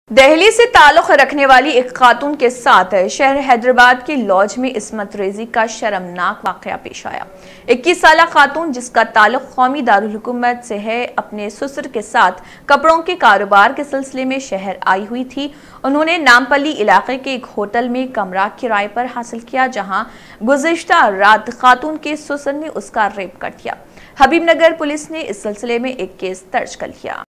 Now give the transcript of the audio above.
दिल्ली से ताल्लुक रखने वाली एक खातून के साथ शहर हैदराबाद की लॉज में इस्मत रेजी का शर्मनाक वाकया पेश आया। 21 साला खातून जिसका ताल्लुक कौमी दारुल हुकूमत से है, अपने ससुर के साथ कपड़ों के कारोबार के सिलसिले में शहर आई हुई थी। उन्होंने नामपल्ली इलाके के एक होटल में कमरा किराए पर हासिल किया, जहां गुज़िश्ता रात खातून के ससुर ने उसका रेप कर दिया। हबीबनगर पुलिस ने इस सिलसिले में एक केस दर्ज कर लिया।